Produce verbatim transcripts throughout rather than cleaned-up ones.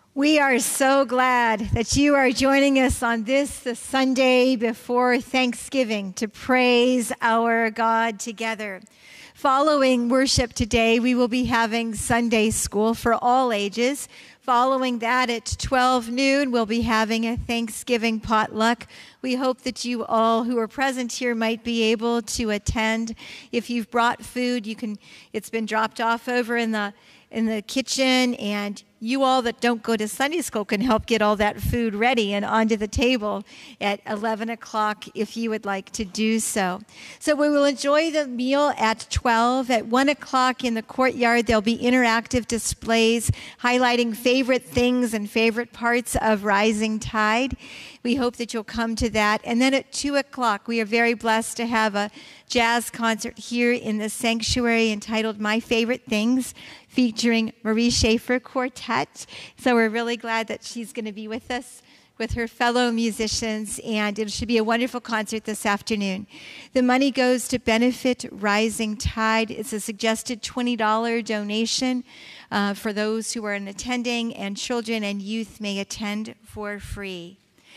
We are so glad that you are joining us on this, the Sunday before Thanksgiving, to praise our God together. Following worship today, we will be having Sunday school for all ages. Following that at twelve noon, we'll be having a Thanksgiving potluck. We hope that you all who are present here might be able to attend. If you've brought food, you can. It's been dropped off over in the in the kitchen, and you all that don't go to Sunday school can help get all that food ready and onto the table at eleven o'clock if you would like to do so. So we will enjoy the meal at twelve. At one o'clock in the courtyard, there'll be interactive displays highlighting favorite things and favorite parts of Rising Tide. We hope that you'll come to that. And then at two o'clock, we are very blessed to have a jazz concert here in the sanctuary entitled My Favorite Things, featuring Marie Schaefer Quartet. So we're really glad that she's going to be with us with her fellow musicians, and it should be a wonderful concert this afternoon. The money goes to benefit Rising Tide. It's a suggested twenty dollars donation uh, for those who are attending, and children and youth may attend for free.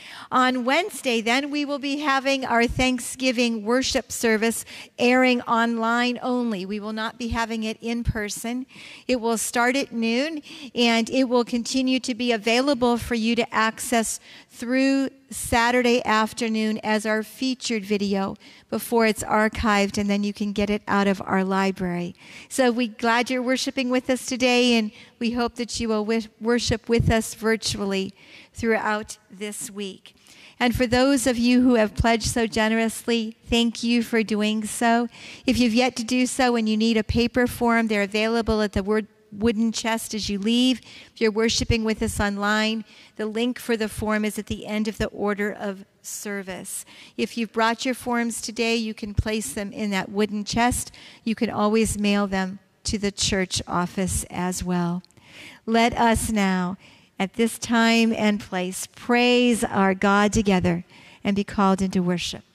On Wednesday, then, we will be having our Thanksgiving worship service airing online only. We will not be having it in person. It will start at noon, and it will continue to be available for you to access through Saturday afternoon as our featured video before it's archived, and then you can get it out of our library. So we're glad you're worshiping with us today, and we hope that you will worship with us virtually throughout this week. And for those of you who have pledged so generously, thank you for doing so. If you've yet to do so and you need a paper form, they're available at the word wooden chest as you leave. If you're worshiping with us online, the link for the form is at the end of the order of service. If you've brought your forms today, you can place them in that wooden chest. You can always mail them to the church office as well. Let us now, at this time and place, praise our God together and be called into worship.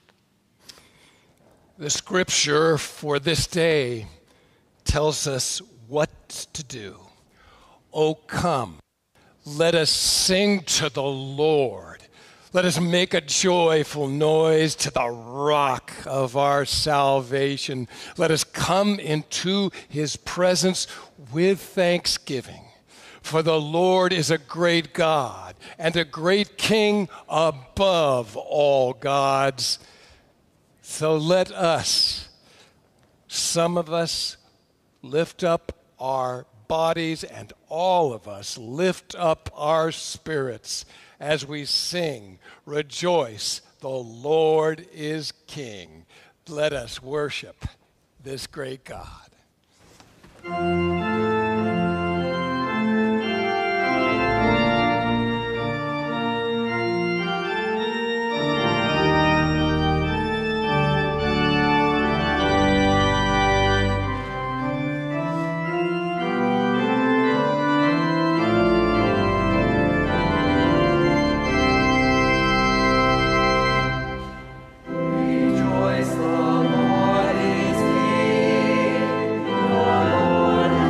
The scripture for this day tells us what to do. Oh, come, let us sing to the Lord. Let us make a joyful noise to the rock of our salvation. Let us come into his presence with thanksgiving. For the Lord is a great God and a great King above all gods. So let us, some of us, lift up our bodies, and all of us lift up our spirits as we sing, Rejoice, the Lord is King. Let us worship this great God. Rejoice, the Lord is King. The Lord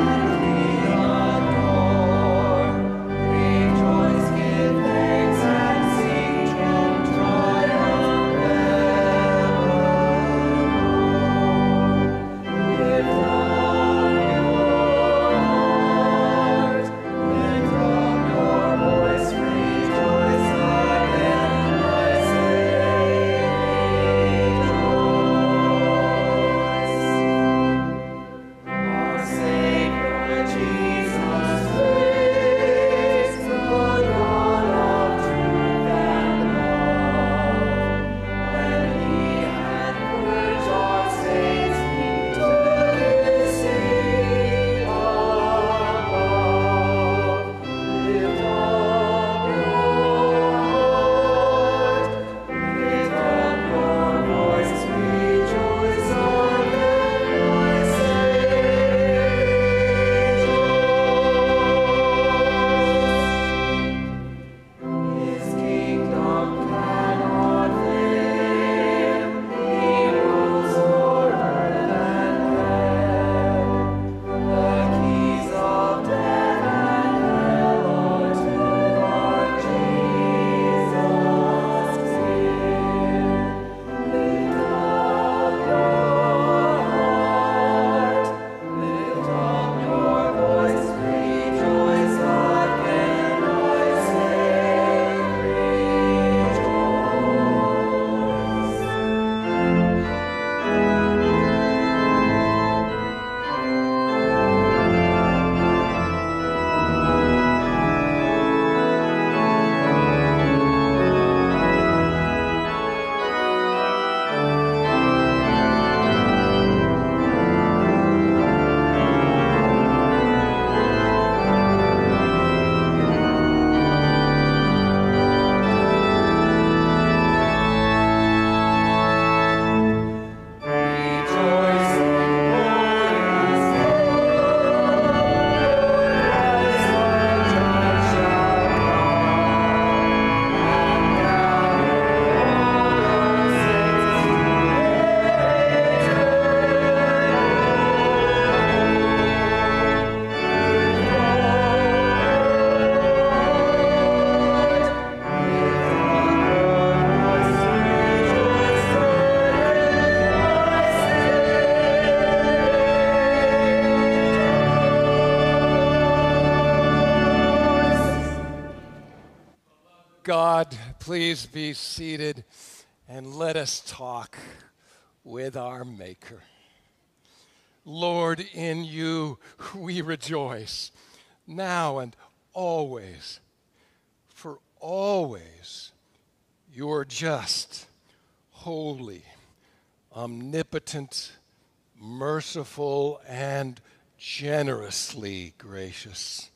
God, please be seated and let us talk with our Maker. Lord, in you we rejoice, now and always, for always you're just, holy, omnipotent, merciful, and generously gracious.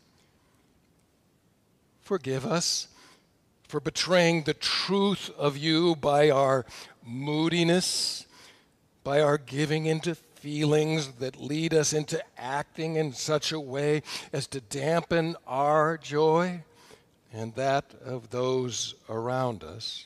Forgive us for betraying the truth of you by our moodiness, by our giving into feelings that lead us into acting in such a way as to dampen our joy and that of those around us.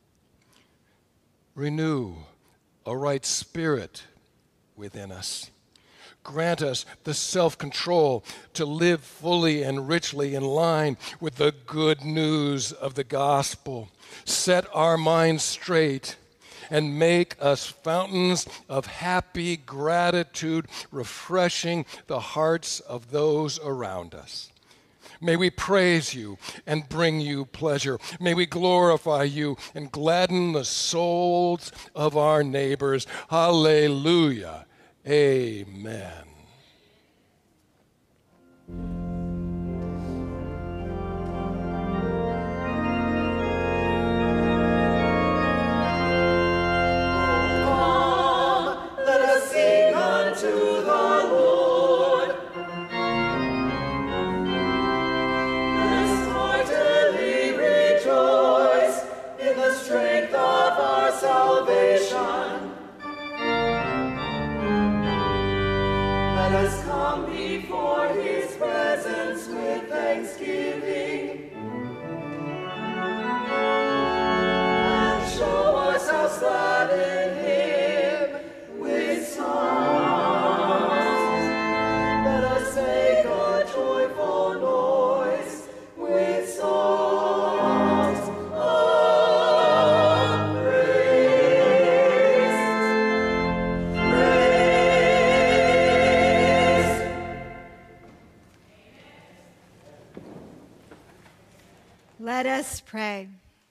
Renew a right spirit within us. Grant us the self-control to live fully and richly in line with the good news of the gospel. Set our minds straight and make us fountains of happy gratitude, refreshing the hearts of those around us. May we praise you and bring you pleasure. May we glorify you and gladden the souls of our neighbors. Hallelujah. Amen. Come, let us sing unto the Lord. Let us heartily rejoice in the strength of our salvation. Let us come before his presence with thanksgiving and show ourselves glad in him with songs. Let us make a joyful noise with songs of praise. Let us pray.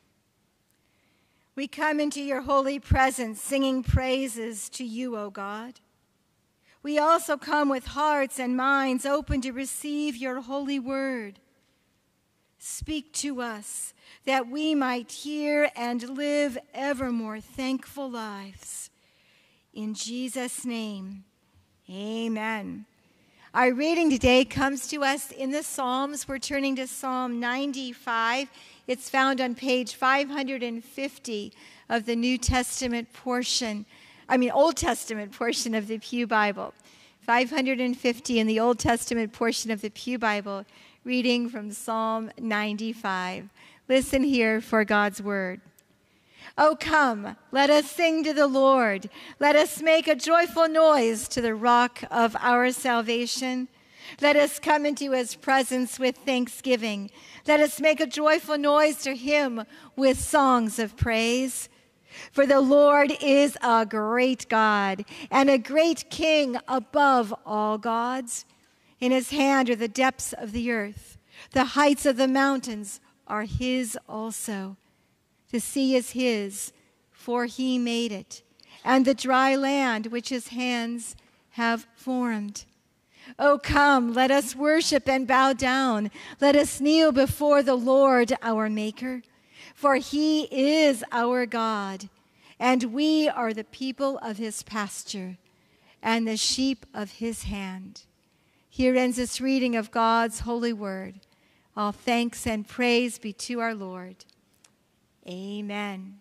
We come into your holy presence singing praises to you, O God. We also come with hearts and minds open to receive your holy word. Speak to us that we might hear and live ever more thankful lives. In Jesus' name, amen. Our reading today comes to us in the Psalms. We're turning to Psalm ninety-five. It's found on page five hundred fifty of the New Testament portion, I mean Old Testament portion of the Pew Bible. five hundred fifty in the Old Testament portion of the Pew Bible, reading from Psalm ninety-five. Listen here for God's word. Oh, come, let us sing to the Lord. Let us make a joyful noise to the rock of our salvation. Let us come into his presence with thanksgiving. Let us make a joyful noise to him with songs of praise. For the Lord is a great God and a great King above all gods. In his hand are the depths of the earth. The heights of the mountains are his also. The sea is his, for he made it, and the dry land which his hands have formed. Oh, come, let us worship and bow down. Let us kneel before the Lord our Maker, for he is our God, and we are the people of his pasture and the sheep of his hand. Here ends this reading of God's holy word. All thanks and praise be to our Lord. Amen.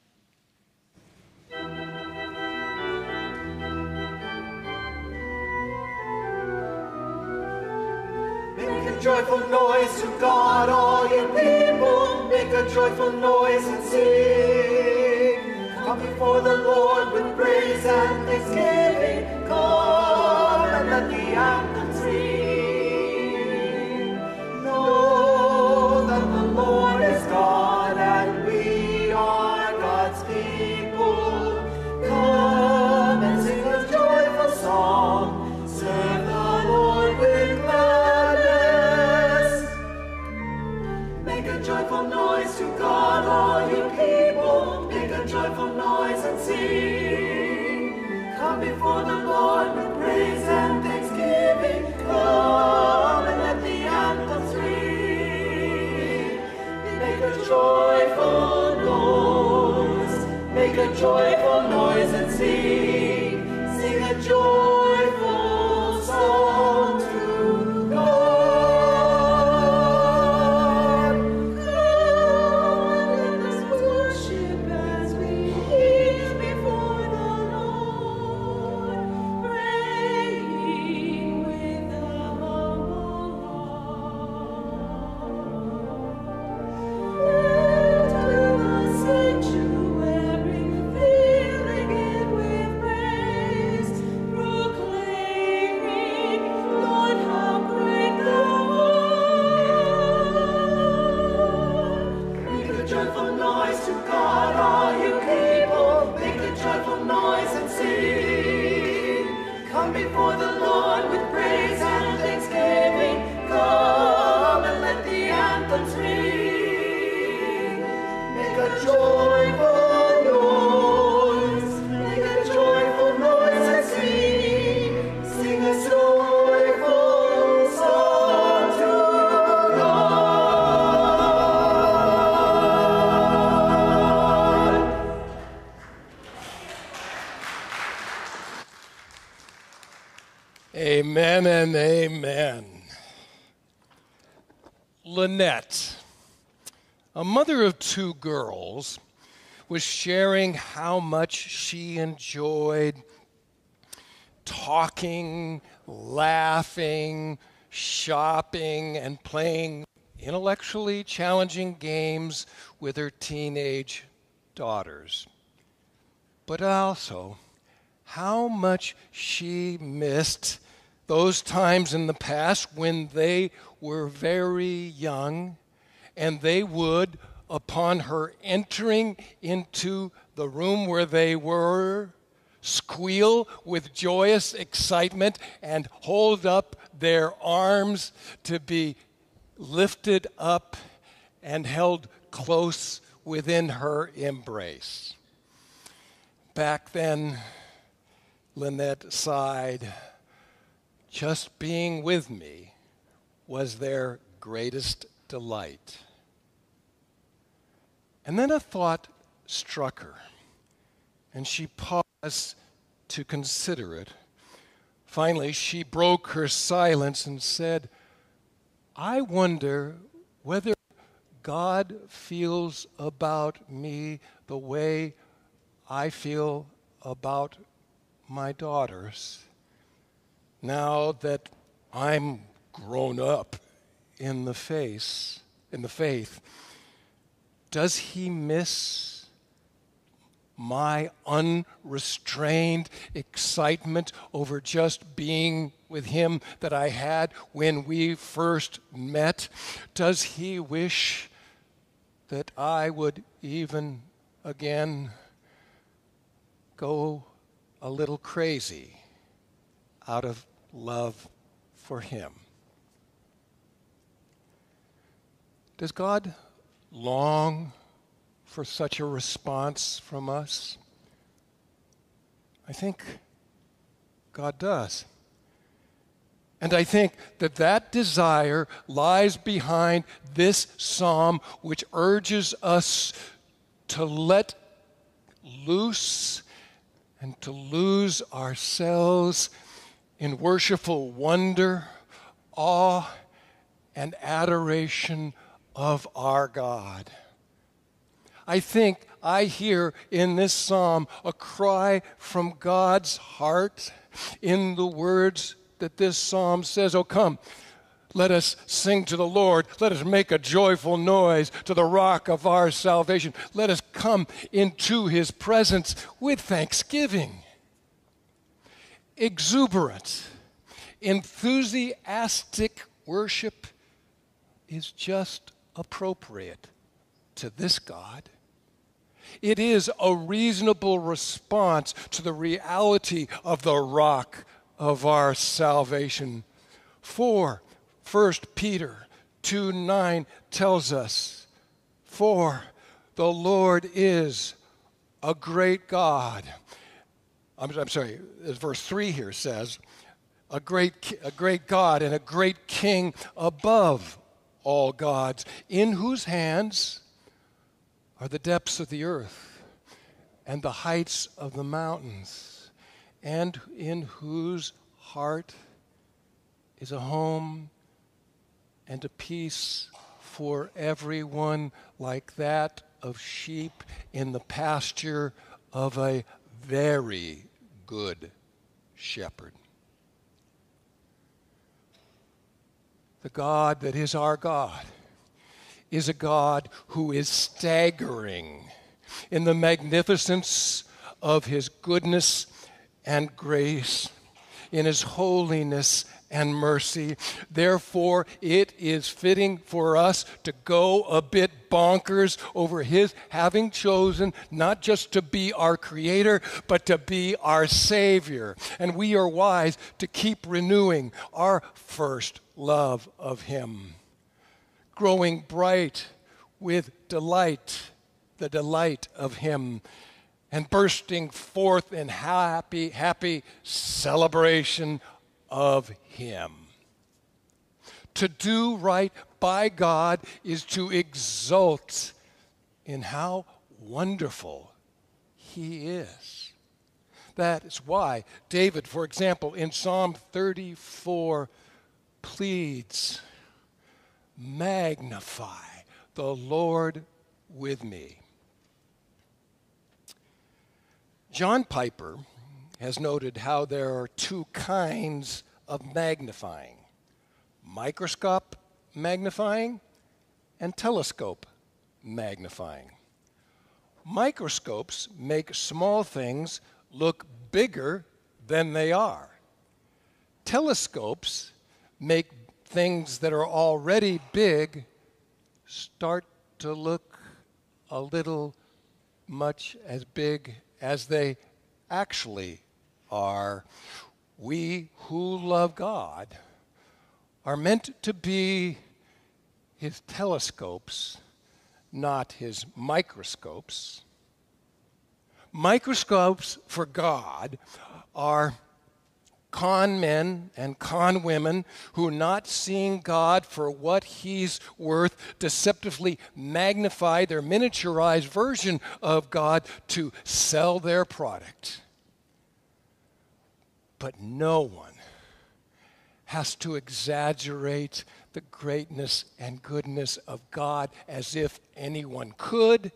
Make a joyful noise to God, all you people. Make a joyful noise and sing. Come before the Lord with praise and thanksgiving. Come and let the anthems ring. Know that the Lord is God and we are God's people. Come and sing a joyful song. Serve the Lord with gladness. Make Make a joyful noise to God, all you people. Make a joyful noise and sing. Come before the Lord with praise and thanksgiving. Come and let the anthems ring. Make a joyful noise. Make a joyful noise and sing. Sing a joyful song to God. Amen and amen. Lynette, a mother of two girls, was sharing how much she enjoyed talking, laughing, shopping, and playing intellectually challenging games with her teenage daughters. But also, how much she missed those times in the past when they were very young and they would, upon her entering into the room where they were, squeal with joyous excitement and hold up their arms to be lifted up and held close within her embrace. Back then, Lynette sighed, just being with me was their greatest delight. And then a thought struck her, and she paused to consider it. Finally, she broke her silence and said, I wonder whether God feels about me the way I feel about my daughters, now that I'm grown up in the face, in the faith. Does he miss my unrestrained excitement over just being with him that I had when we first met? Does he wish that I would even again go a little crazy out of love for him? Does God long for such a response from us? I think God does. And I think that that desire lies behind this psalm, which urges us to let loose and to lose ourselves in worshipful wonder, awe, and adoration of our God. I think I hear in this psalm a cry from God's heart in the words that this psalm says, "Oh, come, let us sing to the Lord. Let us make a joyful noise to the rock of our salvation. Let us come into his presence with thanksgiving." Exuberant, enthusiastic worship is just appropriate to this God. It is a reasonable response to the reality of the rock of our salvation. For First Peter two nine tells us, For the Lord is a great God. I'm, I'm sorry, verse three here says, a great, a great God and a great King above all gods, in whose hands are the depths of the earth and the heights of the mountains, and in whose heart is a home and a peace for everyone, like that of sheep in the pasture of a very good shepherd. The God that is our God is a God who is staggering in the magnificence of his goodness and grace, in his holiness and mercy. Therefore, it is fitting for us to go a bit bonkers over his having chosen not just to be our creator, but to be our savior. And we are wise to keep renewing our first love of him, growing bright with delight, the delight of him, and bursting forth in happy, happy celebration of him. To do right by God is to exult in how wonderful he is. That is why David, for example, in Psalm thirty-four pleads, magnify the Lord with me. John Piper has noted how there are two kinds of magnifying: microscope magnifying and telescope magnifying. Microscopes make small things look bigger than they are. Telescopes make things that are already big start to look a little much as big as they actually are. We who love God are meant to be his telescopes, not his microscopes. Microscopes for God are con men and con women who, not seeing God for what he's worth, deceptively magnify their miniaturized version of God to sell their product. But no one has to exaggerate the greatness and goodness of God as if anyone could,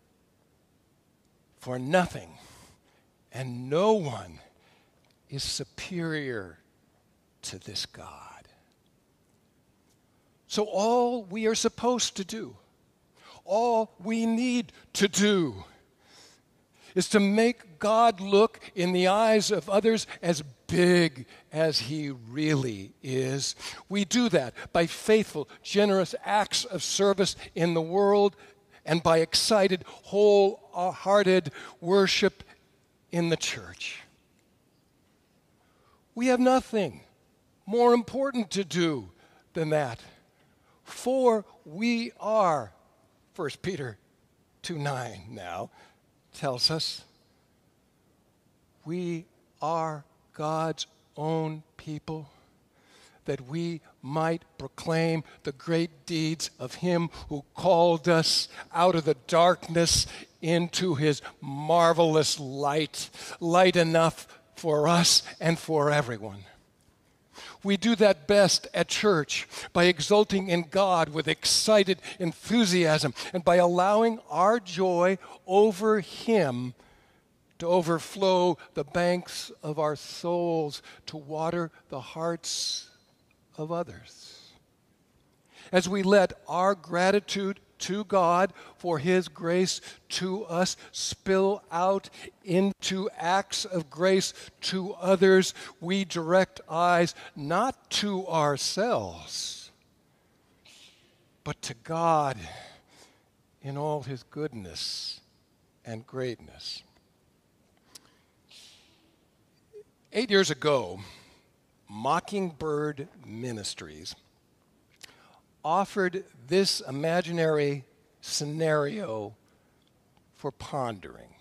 for nothing and no one is superior to this God. So all we are supposed to do, all we need to do, is to make God look in the eyes of others as big as he really is. We do that by faithful, generous acts of service in the world and by excited, wholehearted worship in the church. We have nothing more important to do than that, for we are, First Peter two nine now tells us, we are God's own people, that we might proclaim the great deeds of him who called us out of the darkness into his marvelous light, light enough for us and for everyone. We do that best at church by exulting in God with excited enthusiasm and by allowing our joy over him to overflow the banks of our souls, to water the hearts of others. As we let our gratitude to God for his grace to us spill out into acts of grace to others, we direct eyes not to ourselves, but to God in all his goodness and greatness. Eight years ago, Mockingbird Ministries offered this imaginary scenario for pondering.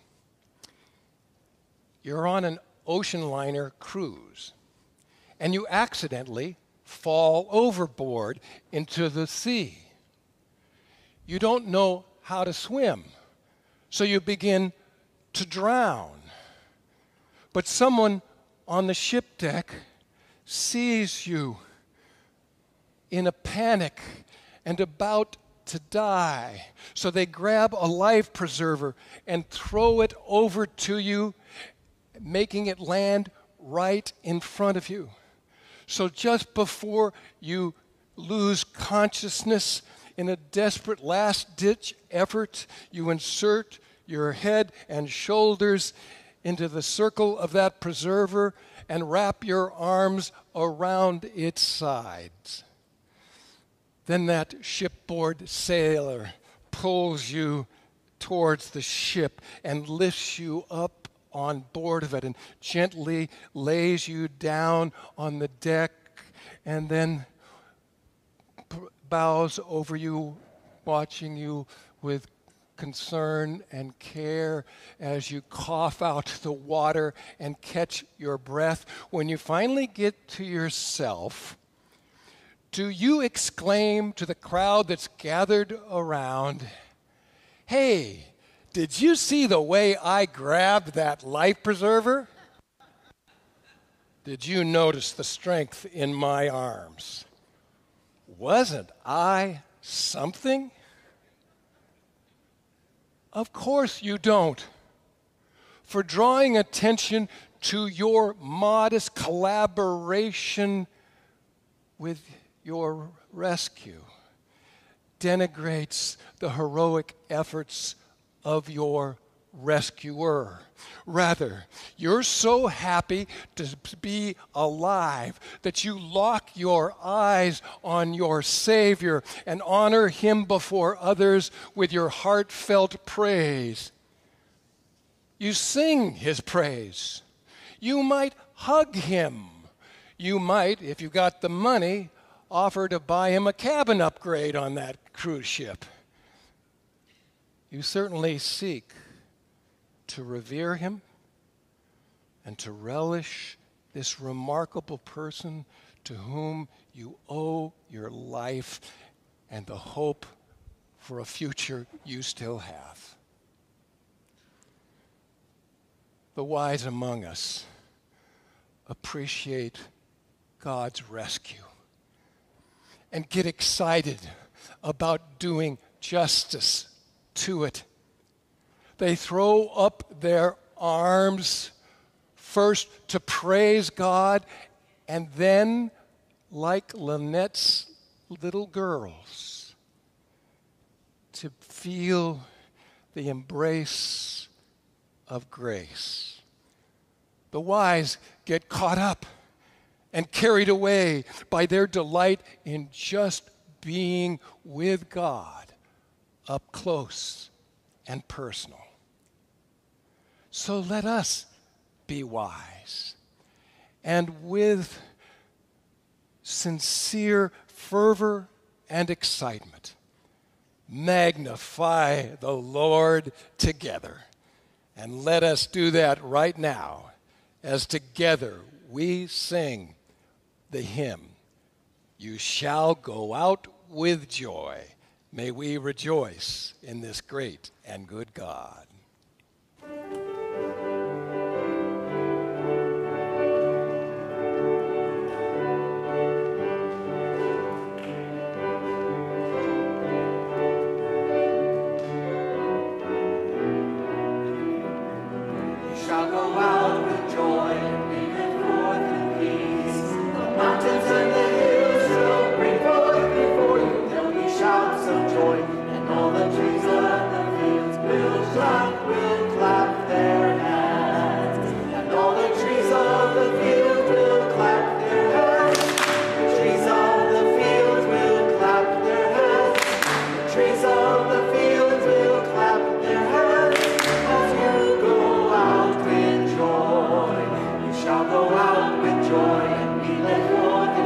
You're on an ocean liner cruise, and you accidentally fall overboard into the sea. You don't know how to swim, so you begin to drown. But someone on the ship deck sees you in a panic and about to die. So they grab a life preserver and throw it over to you, making it land right in front of you. So just before you lose consciousness, in a desperate last-ditch effort, you insert your head and shoulders into the circle of that preserver and wrap your arms around its sides. Then that shipboard sailor pulls you towards the ship and lifts you up on board of it and gently lays you down on the deck and then bows over you, watching you with concern and care as you cough out the water and catch your breath. When you finally get to yourself, do you exclaim to the crowd that's gathered around, "Hey, did you see the way I grabbed that life preserver? Did you notice the strength in my arms? Wasn't I something?" Of course you don't. For drawing attention to your modest collaboration with your rescue denigrates the heroic efforts of your rescuer. Rather, you're so happy to be alive that you lock your eyes on your Savior and honor him before others with your heartfelt praise. You sing his praise. You might hug him. You might, if you got the money, offer to buy him a cabin upgrade on that cruise ship. You certainly seek to revere him and to relish this remarkable person to whom you owe your life and the hope for a future you still have. The wise among us appreciate God's rescue and get excited about doing justice to it. They throw up their arms first to praise God, and then, like Lynette's little girls, to feel the embrace of grace. The wise get caught up and carried away by their delight in just being with God up close and personal. So let us be wise and with sincere fervor and excitement magnify the Lord together. And let us do that right now as together we sing the hymn, "You shall go out with joy." May we rejoice in this great and good God.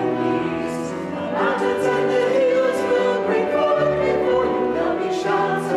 Mountains and the hills will bring forth before you. There'll be shouts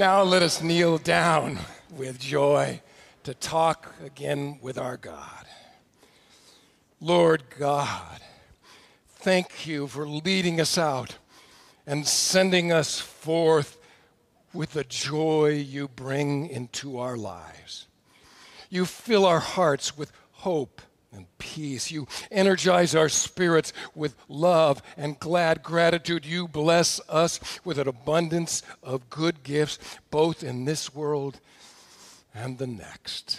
now let us kneel down with joy to talk again with our God. Lord God, thank you for leading us out and sending us forth with the joy you bring into our lives. You fill our hearts with hope and peace. You energize our spirits with love and glad gratitude. You bless us with an abundance of good gifts, both in this world and the next.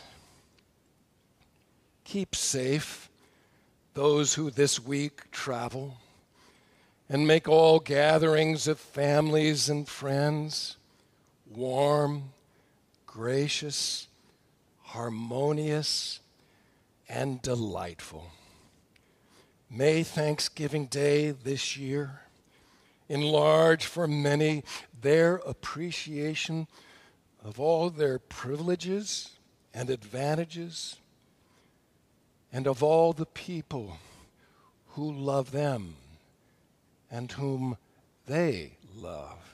Keep safe those who this week travel, and make all gatherings of families and friends warm, gracious, harmonious, and delightful. May Thanksgiving Day this year enlarge for many their appreciation of all their privileges and advantages, and of all the people who love them and whom they love.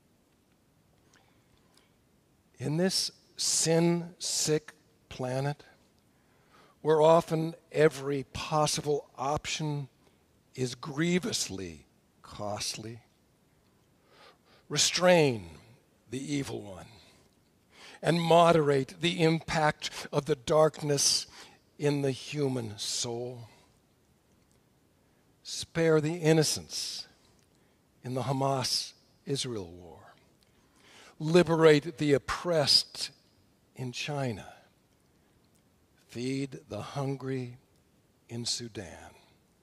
In this sin-sick planet, where often every possible option is grievously costly, restrain the evil one and moderate the impact of the darkness in the human soul. Spare the innocents in the Hamas-Israel war. Liberate the oppressed in China. Feed the hungry in Sudan.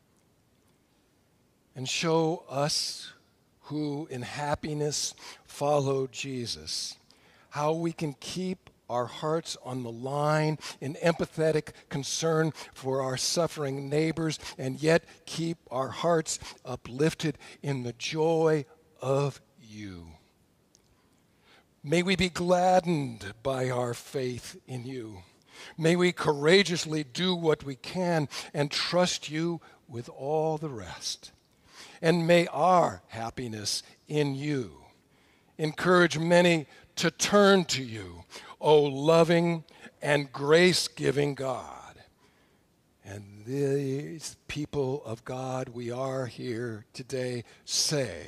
And show us who in happiness follow Jesus how we can keep our hearts on the line in empathetic concern for our suffering neighbors, and yet keep our hearts uplifted in the joy of you. May we be gladdened by our faith in you. May we courageously do what we can and trust you with all the rest. And may our happiness in you encourage many to turn to you, O loving and grace-giving God. And these people of God, we are here today, say,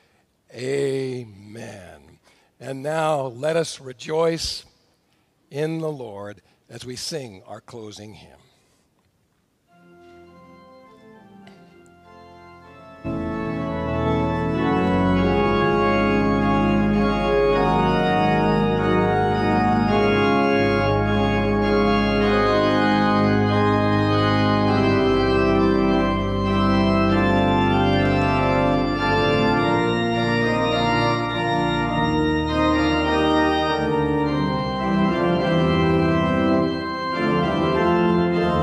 Amen. And now let us rejoice in the Lord as we sing our closing hymn. Thank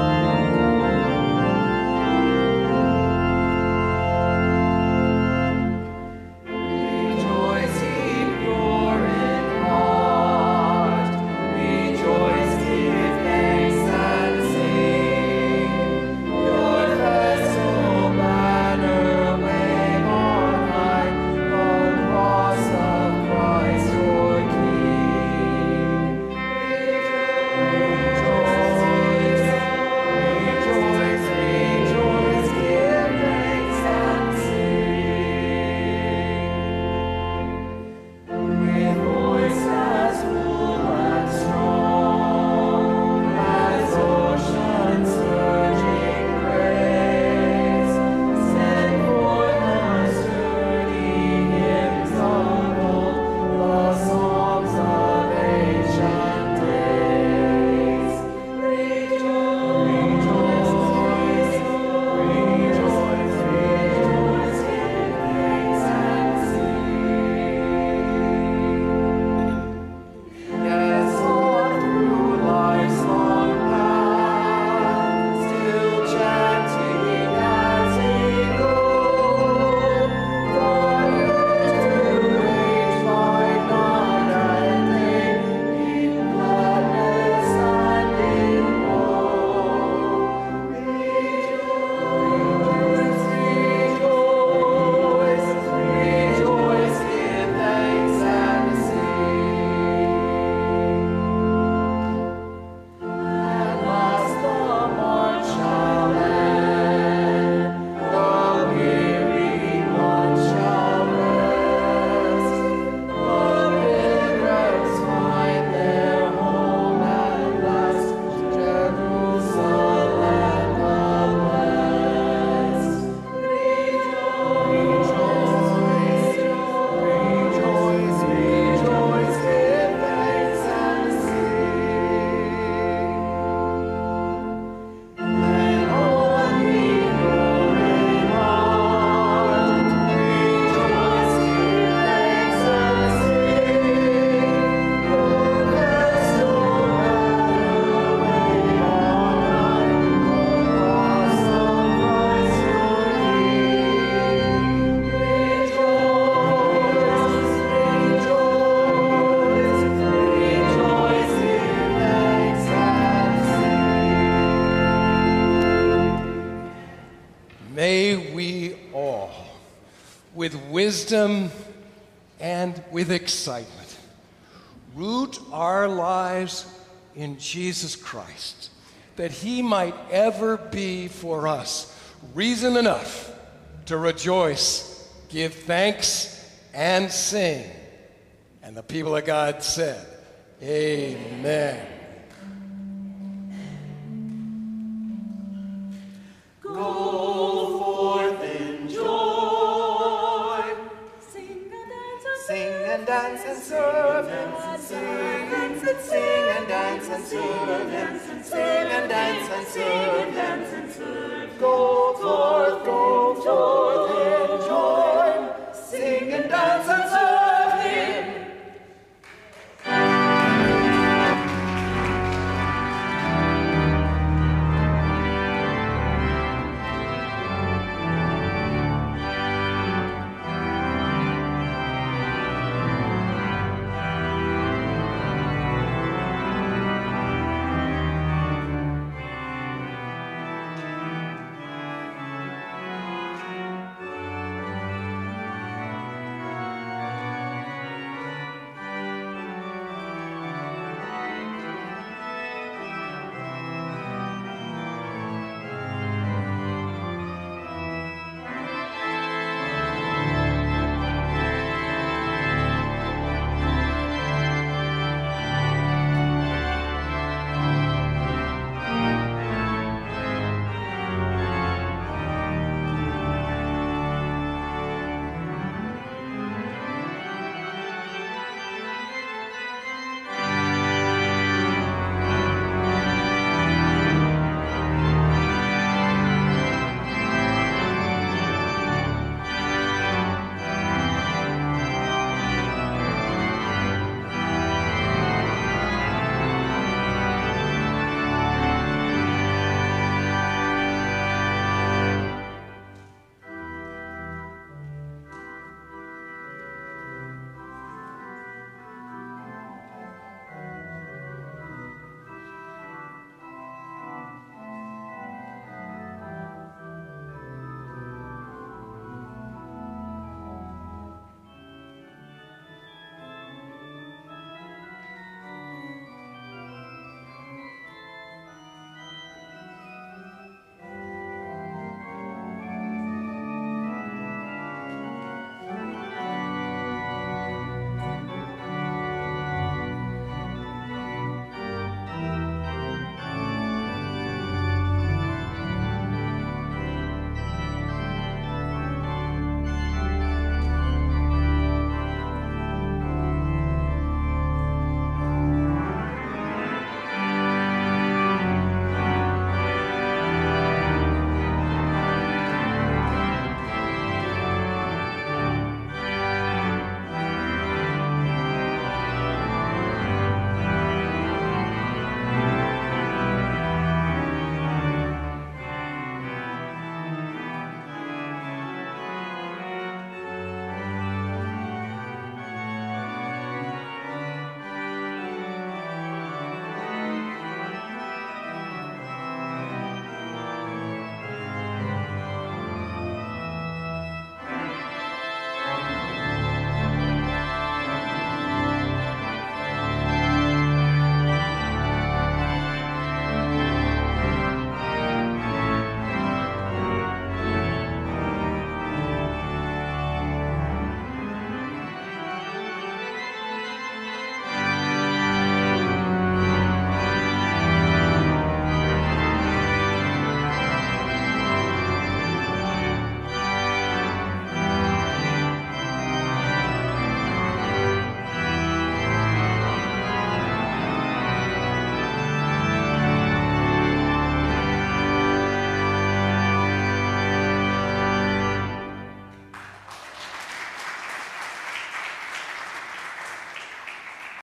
may we all, with wisdom and with excitement, root our lives in Jesus Christ, that he might ever be for us reason enough to rejoice, give thanks, and sing. And the people of God said, amen. Go forth in joy. Sing and dance and sing and dance and serve him. Sing and sing and dance and serve him. Sing and dance and serve him. Go